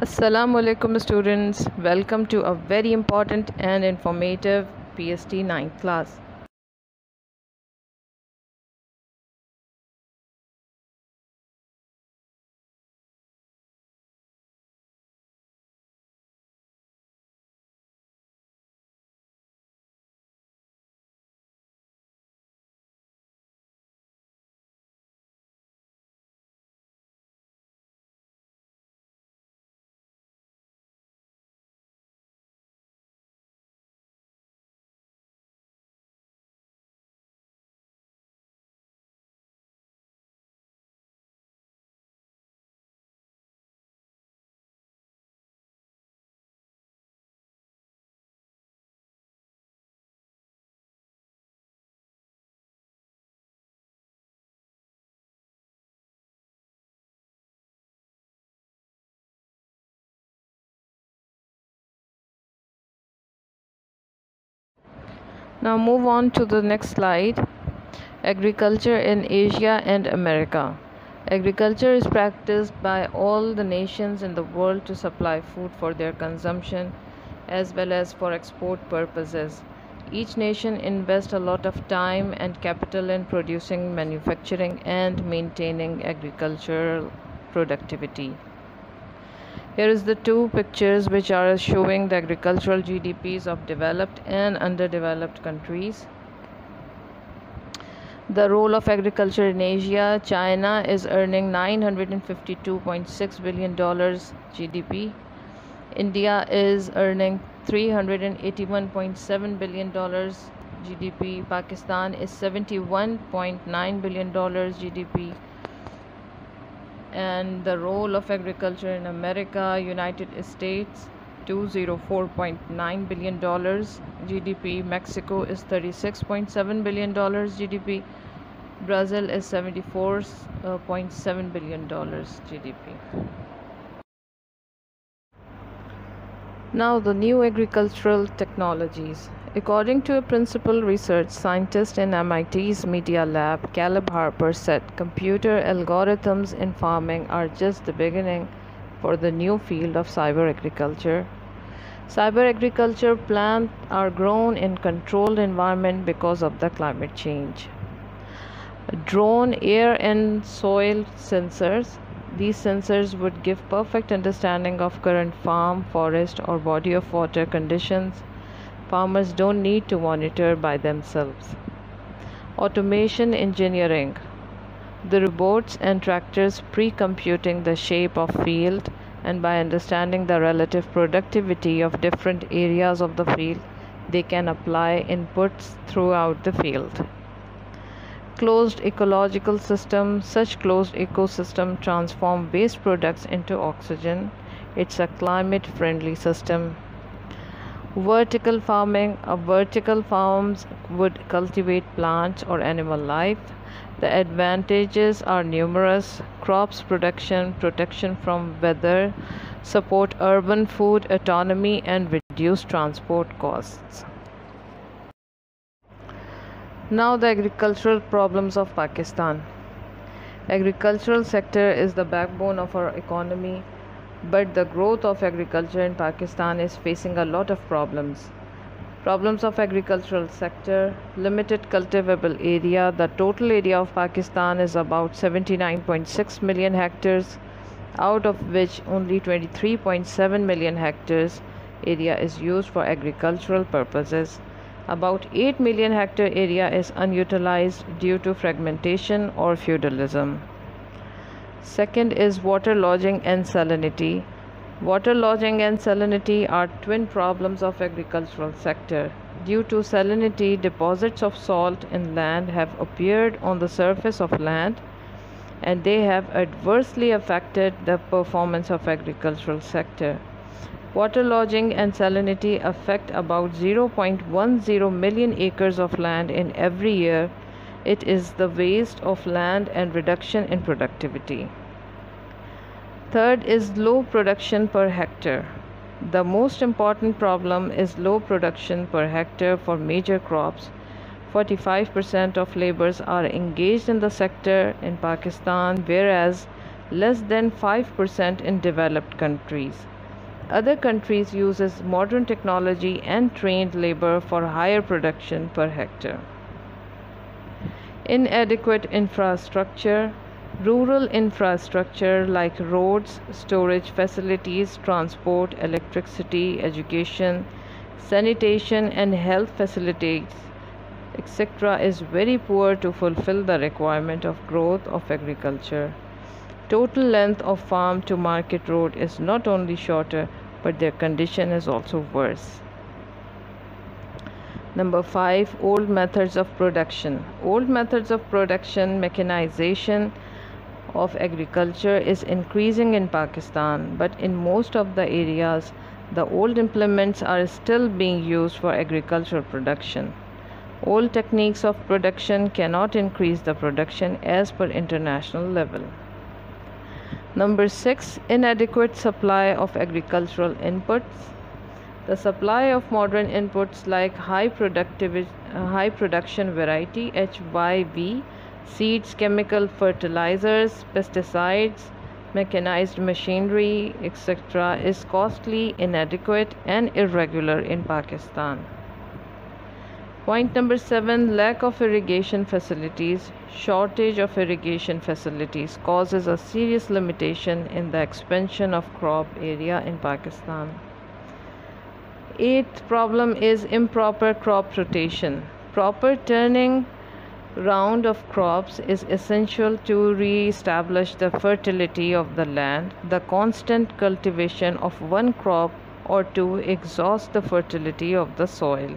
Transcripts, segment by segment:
Assalamu alaikum students, welcome to a very important and informative PST 9th class. Now move on to the next slide. Agriculture in Asia and America. Agriculture is practiced by all the nations in the world to supply food for their consumption as well as for export purposes. Each nation invests a lot of time and capital in producing, manufacturing, and maintaining agricultural productivity. Here is the two pictures which are showing the agricultural GDPs of developed and underdeveloped countries. The role of agriculture in Asia. China is earning $952.6 billion GDP. India is earning $381.7 billion GDP. Pakistan is $71.9 billion GDP. And the role of agriculture in America, United States, $204.9 billion GDP. Mexico is $36.7 billion GDP. Brazil is $74.7 billion GDP. Now the new agricultural technologies. According to a principal research scientist in MIT's Media Lab, Caleb Harper said, computer algorithms in farming are just the beginning for the new field of cyber agriculture. Cyber agriculture plants are grown in controlled environment because of the climate change. Drone, air and soil sensors. These sensors would give perfect understanding of current farm, forest or body of water conditions. Farmers don't need to monitor by themselves. Automation engineering. The robots and tractors pre-computing the shape of field, and by understanding the relative productivity of different areas of the field, they can apply inputs throughout the field. Closed ecological system. Such closed ecosystem transform waste products into oxygen. It's a climate friendly system. Vertical farming. Vertical farms would cultivate plants or animal life. The advantages are numerous: crops production, protection from weather, support urban food autonomy and reduce transport costs. Now the agricultural problems of Pakistan. Agricultural sector is the backbone of our economy, but the growth of agriculture in Pakistan is facing a lot of problems. Problems of agricultural sector. Limited cultivable area. The total area of Pakistan is about 79.6 million hectares, out of which only 23.7 million hectares area is used for agricultural purposes. About 8 million hectare area is unutilized due to fragmentation or feudalism. Second is waterlogging and salinity. Waterlogging and salinity are twin problems of agricultural sector. Due to salinity, deposits of salt in land have appeared on the surface of land, and they have adversely affected the performance of agricultural sector. Waterlogging and salinity affect about 0.10 million acres of land in every year. It is the waste of land and reduction in productivity. Third is low production per hectare. The most important problem is low production per hectare for major crops. 45% of laborers are engaged in the sector in Pakistan, whereas less than 5% in developed countries. other countries uses modern technology and trained labor for higher production per hectare. Inadequate infrastructure. Rural infrastructure like roads, storage facilities, transport, electricity, education, sanitation, and health facilities, etc., is very poor to fulfill the requirement of growth of agriculture. Total length of farm to market road is not only shorter, but their condition is also worse. Number 5, old methods of production. Old methods of production, mechanization of agriculture is increasing in Pakistan, but in most of the areas, the old implements are still being used for agricultural production. Old techniques of production cannot increase the production as per international level. Number 6, inadequate supply of agricultural inputs. The supply of modern inputs like high production variety HYV, seeds, chemical fertilizers, pesticides, mechanized machinery, etc., is costly, inadequate, and irregular in Pakistan. Point number 7, lack of irrigation facilities. Shortage of irrigation facilities causes a serious limitation in the expansion of crop area in Pakistan. 8th problem is improper crop rotation. Proper turning round of crops is essential to re-establish the fertility of the land. The constant cultivation of one crop or two exhausts the fertility of the soil.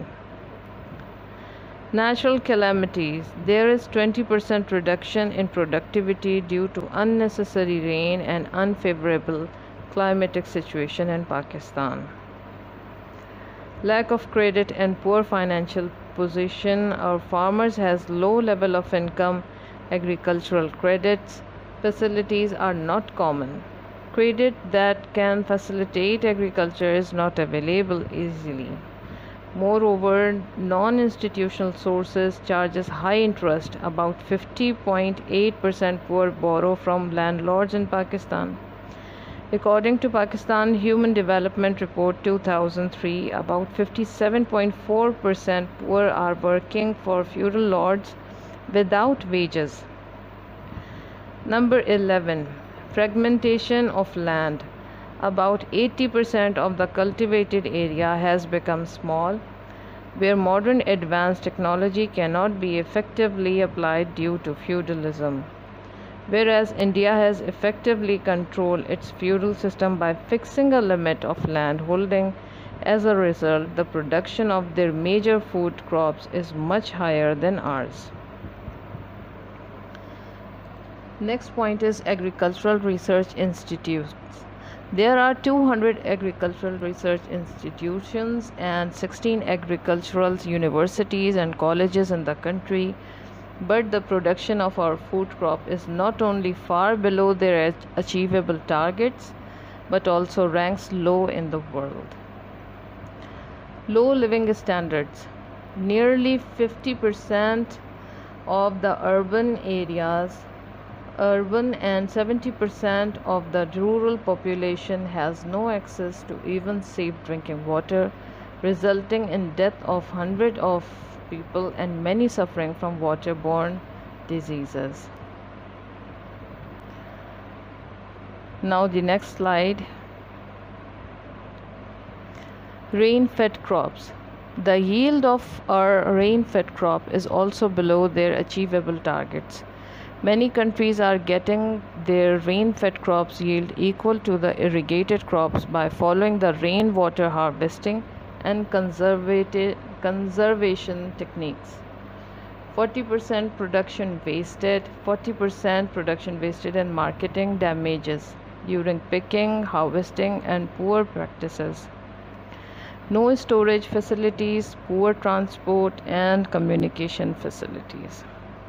Natural calamities. There is 20% reduction in productivity due to unnecessary rain and unfavorable climatic situation in Pakistan. Lack of credit and poor financial position. Our farmers has low level of income. Agricultural credits facilities are not common. Credit that can facilitate agriculture is not available easily. Moreover, non-institutional sources charges high interest. About 50.8% poor borrow from landlords in Pakistan. According to Pakistan Human Development Report 2003, about 57.4% poor are working for feudal lords without wages. Number 11, fragmentation of land. About 80% of the cultivated area has become small, where modern advanced technology cannot be effectively applied due to feudalism. Whereas India has effectively controlled its feudal system by fixing a limit of land holding. As a result, the production of their major food crops is much higher than ours. Next point is agricultural research institutes. There are 200 agricultural research institutions and 16 agricultural universities and colleges in the country. But the production of our food crop is not only far below their achievable targets, but also ranks low in the world. Low living standards. Nearly 50% of the urban and 70% of the rural population has no access to even safe drinking water, resulting in death of hundreds of people and many suffering from waterborne diseases. Now the next slide. Rain-fed crops. The yield of our rain-fed crop is also below their achievable targets. Many countries are getting their rain-fed crops yield equal to the irrigated crops by following the rainwater harvesting and conservation techniques. 40% production wasted and marketing damages during picking, harvesting, and poor practices. No storage facilities, poor transport and communication facilities.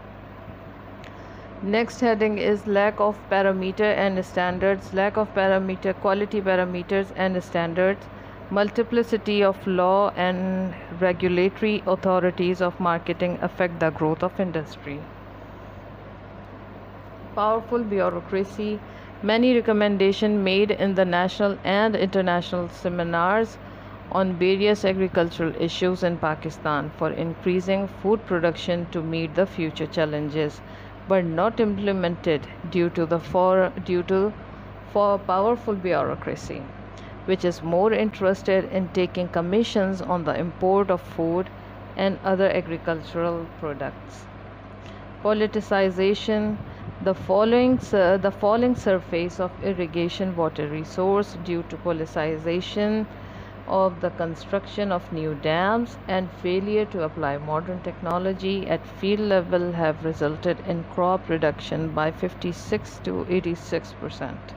Next heading is lack of parameter and standards. Lack of quality parameters and standards. Multiplicity of law and regulatory authorities of marketing affect the growth of industry. Powerful bureaucracy. Many recommendations made in the national and international seminars on various agricultural issues in Pakistan for increasing food production to meet the future challenges, but not implemented due to for powerful bureaucracy, which is more interested in taking commissions on the import of food and other agricultural products. Politicization. The falling surface of irrigation water resource due to politicization of the construction of new dams and failure to apply modern technology at field level have resulted in crop reduction by 56 to 86%.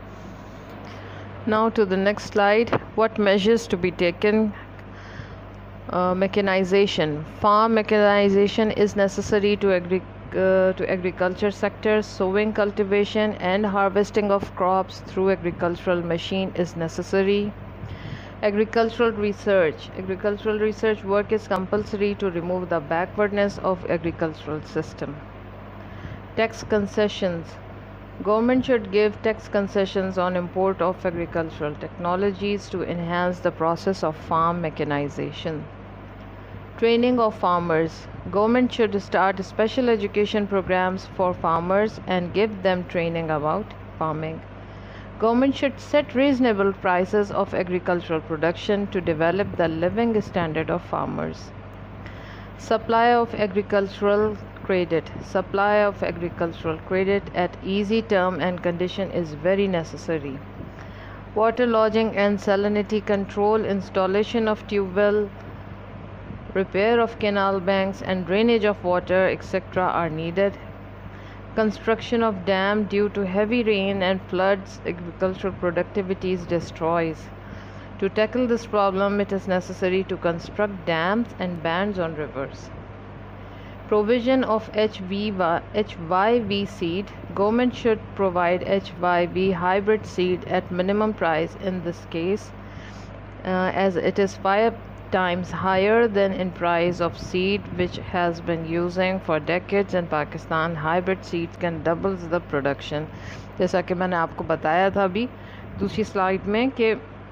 Now to the next slide. What measures to be taken? Mechanization. Farm mechanization is necessary to agriculture sector. Sowing, cultivation and harvesting of crops through agricultural machine is necessary. Agricultural research. Agricultural research work is compulsory to remove the backwardness of agricultural system. Tax concessions. Government should give tax concessions on import of agricultural technologies to enhance the process of farm mechanization. Training of farmers. Government should start special education programs for farmers and give them training about farming. Government should set reasonable prices of agricultural production to develop the living standard of farmers. Supply of agricultural credit. Supply of agricultural credit at easy term and condition is very necessary. Water lodging and salinity control, installation of tube well, repair of canal banks and drainage of water, etc. are needed. Construction of dam. Due to heavy rain and floods, agricultural productivity destroys. To tackle this problem, it is necessary to construct dams and bands on rivers. Provision of HYV seed. Government should provide HYV hybrid seed at minimum price in this case, as it is 5 times higher than in price of seed which has been using for decades in Pakistan. Hybrid seeds can double the production. जैसा कि मैंने आपको बताया था अभी दूसरी slide में कि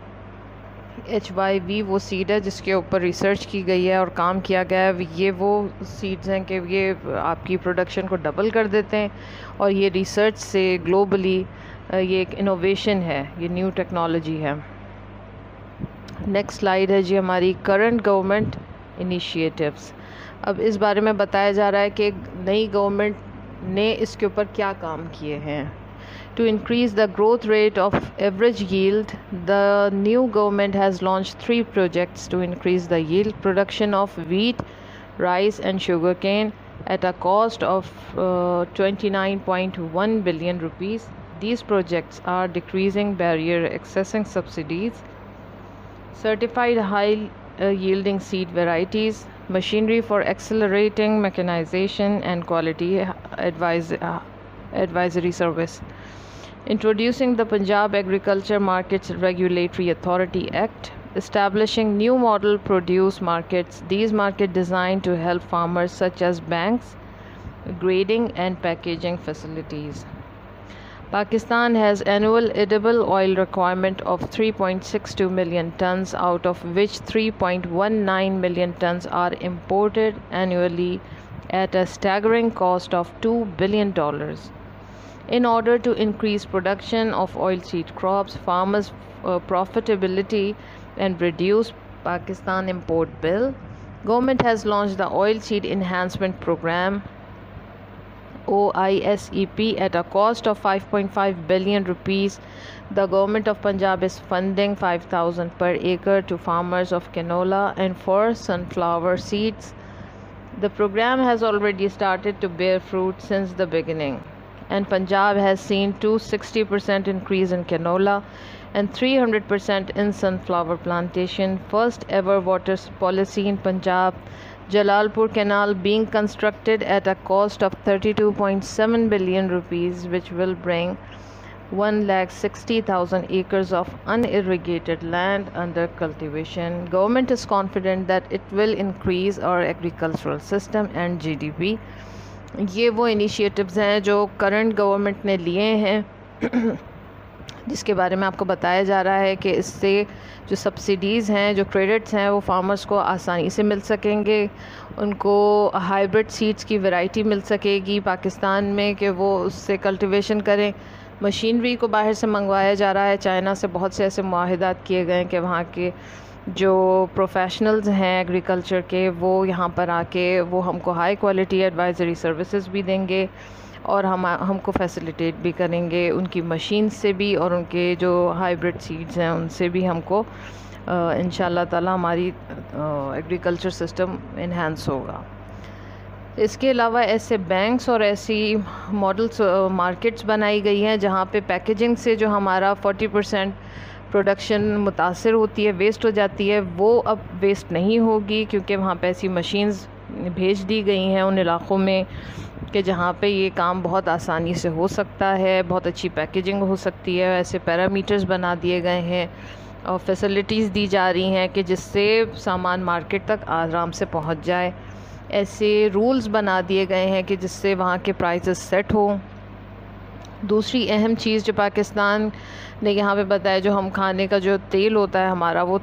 HYV वो सीड है जिसके ऊपर रिसर्च की गई है और काम किया गया है. ये वो सीड्स हैं कि ये आपकी प्रोडक्शन को डबल कर देते हैं और ये रिसर्च से ग्लोबली ये एक इनोवेशन है, ये न्यू टेक्नोलॉजी है. नेक्स्ट स्लाइड है जी हमारी करंट गवर्नमेंट इनिशिएटिव्स. अब इस बारे में बताया जा रहा है कि नई गवर्नमेंट ने इसके ऊपर क्या काम किए हैं. To increase the growth rate of average yield, the new government has launched 3 projects to increase the yield production of wheat, rice and sugarcane at a cost of 29.1 billion rupees. These projects are decreasing barrier, accessing subsidies, certified high yielding seed varieties, machinery for accelerating mechanization and quality advisory service. Introducing the Punjab Agriculture Markets Regulatory Authority Act, establishing new model produce markets. These markets designed to help farmers such as banks, grading and packaging facilities. Pakistan has annual edible oil requirement of 3.62 million tons, out of which 3.19 million tons are imported annually at a staggering cost of $2 billion. In order to increase production of oilseed crops, farmers' profitability and reduce Pakistan import bill, government has launched the Oilseed Enhancement Program OISEP at a cost of 5.5 billion rupees. The government of Punjab is funding 5,000 per acre to farmers of canola and for sunflower seeds. The program has already started to bear fruit since the beginning, and Punjab has seen 260% increase in canola and 300% in sunflower plantation. First ever water policy in Punjab, Jalalpur Canal being constructed at a cost of 32.7 billion rupees, which will bring 1,60,000 acres of unirrigated land under cultivation. Government is confident that it will increase our agricultural system and GDP. ये वो initiatives हैं जो current government ने लिए हैं जिसके बारे में आपको बताया जा रहा है कि इससे जो सब्सिडीज़ हैं, जो क्रेडिट्स हैं, वो फार्मर्स को आसानी से मिल सकेंगे, उनको हाइब्रिड सीड्स की वैरायटी मिल सकेगी पाकिस्तान में कि वो उससे कल्टीवेशन करें। मशीनरी को बाहर से मंगवाया जा रहा है, चाइना से बहुत से ऐसे मुआहिदात किए गए हैं कि वहाँ के जो प्रोफेशनल्स हैं एग्रीकल्चर के, वो यहाँ पर आके वो हमको हाई क्वालिटी एडवाइज़री सर्विसेज भी देंगे और हमको फैसिलिटेट भी करेंगे उनकी मशीन से भी, और उनके जो हाइब्रिड सीड्स हैं उनसे भी हमको इंशाल्लाह ताला हमारी एग्रीकल्चर सिस्टम इन्हांस होगा। इसके अलावा ऐसे बैंक्स और ऐसी मॉडल्स मार्केट्स बनाई गई हैं जहाँ पे पैकेजिंग से जो हमारा 40% प्रोडक्शन मुतासर होती है, वेस्ट हो जाती है, वो अब वेस्ट नहीं होगी, क्योंकि वहाँ पे ऐसी मशीन्स भेज दी गई हैं उन इलाक़ों में कि जहाँ पे ये काम बहुत आसानी से हो सकता है, बहुत अच्छी पैकेजिंग हो सकती है। ऐसे पैरामीटर्स बना दिए गए हैं और फैसिलिटीज़ दी जा रही हैं कि जिससे सामान मार्केट तक आराम से पहुँच जाए। ऐसे रूल्स बना दिए गए हैं कि जिससे वहाँ के प्राइसेस सेट हो। दूसरी अहम चीज़ जो पाकिस्तान ने यहाँ पे बताया, जो हम खाने का जो तेल होता है हमारा, वो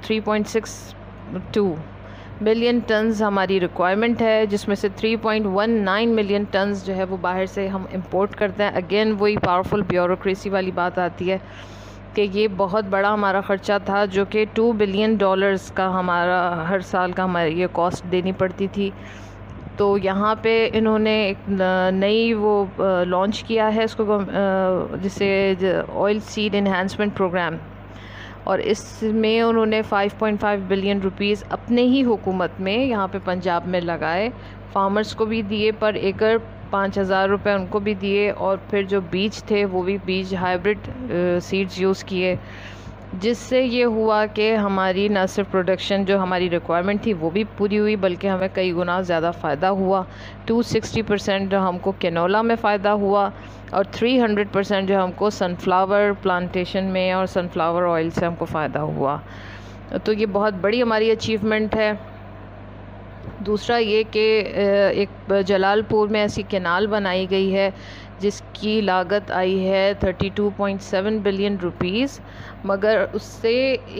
3.62 मिलियन टन्स हमारी रिक्वायरमेंट है, जिसमें से 3.19 मिलियन टन्स जो है वो बाहर से हम इंपोर्ट करते हैं। अगेन वही पावरफुल ब्यूरोक्रेसी वाली बात आती है कि ये बहुत बड़ा हमारा ख़र्चा था, जो कि $2 बिलियन का हमारा हर साल का हमारी ये कॉस्ट देनी पड़ती थी। तो यहाँ पे इन्होंने एक नई वो लॉन्च किया है इसको, जिसे ऑयल सीड इन्हांसमेंट प्रोग्राम, और इसमें उन्होंने 5.5 बिलियन रुपीस अपने ही हुकूमत में यहाँ पे पंजाब में लगाए। फार्मर्स को भी दिए, पर एकड़ 5,000 रुपये उनको भी दिए, और फिर जो बीज थे वो भी बीज हाइब्रिड सीड्स यूज़ किए, जिससे ये हुआ कि हमारी न सिर्फ प्रोडक्शन जो हमारी रिक्वायरमेंट थी वो भी पूरी हुई, बल्कि हमें कई गुना ज़्यादा फ़ायदा हुआ। 260% जो हमको कैनोला में फ़ायदा हुआ, और 300% जो हमको सनफ्लावर प्लांटेशन में और सनफ्लावर ऑयल से हमको फ़ायदा हुआ। तो ये बहुत बड़ी हमारी अचीवमेंट है। दूसरा ये कि एक जलालपुर में ऐसी कैनाल बनाई गई है जिसकी लागत आई है 32.7 बिलियन रुपीस, मगर उससे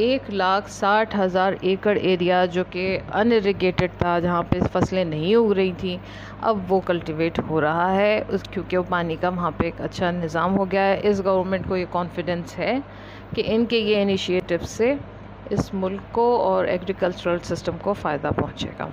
1,60,000 एकड़ एरिया जो कि अनइरिगेटेड था, जहाँ पे फसलें नहीं उग रही थी, अब वो कल्टीवेट हो रहा है क्योंकि वो पानी का वहाँ पे एक अच्छा निज़ाम हो गया है। इस गवर्नमेंट को ये कॉन्फिडेंस है कि इनके ये इनिशिएटिव से इस मुल्क को और एग्रीकल्चरल सिस्टम को फ़ायदा पहुँचेगा।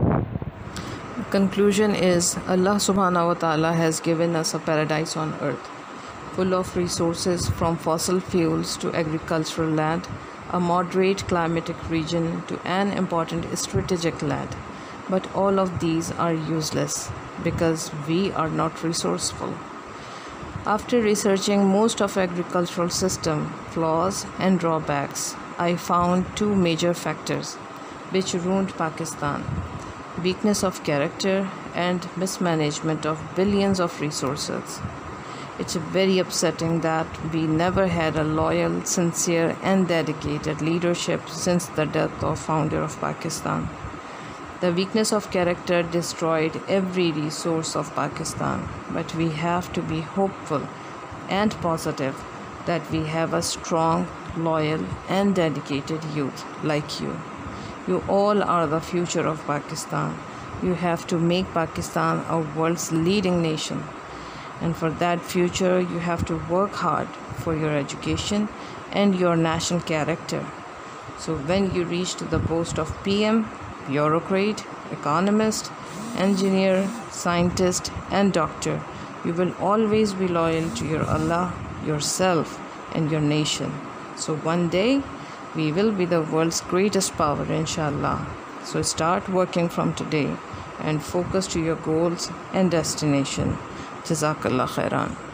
Conclusion is, Allah subhanahu wa ta'ala has given us a paradise on earth, full of resources from fossil fuels to agricultural land, a moderate climatic region to an important strategic land. But all of these are useless because we are not resourceful. After researching most of agricultural system flaws and drawbacks, I found two major factors which ruined Pakistan: weakness of character and mismanagement of billions of resources. It's very upsetting that we never had a loyal, sincere and dedicated leadership since the death of founder of Pakistan. The weakness of character destroyed every resource of Pakistan, but we have to be hopeful and positive that we have a strong, loyal and dedicated youth like you. You all are the future of Pakistan. You have to make Pakistan a world's leading nation. And for that future, you have to work hard for your education and your national character. So when you reach to the post of PM, bureaucrat, economist, engineer, scientist, and doctor, you will always be loyal to your Allah, yourself, and your nation. So one day, we will be the world's greatest power, inshallah. So start working from today and focus to your goals and destination. Jazakallah khairan.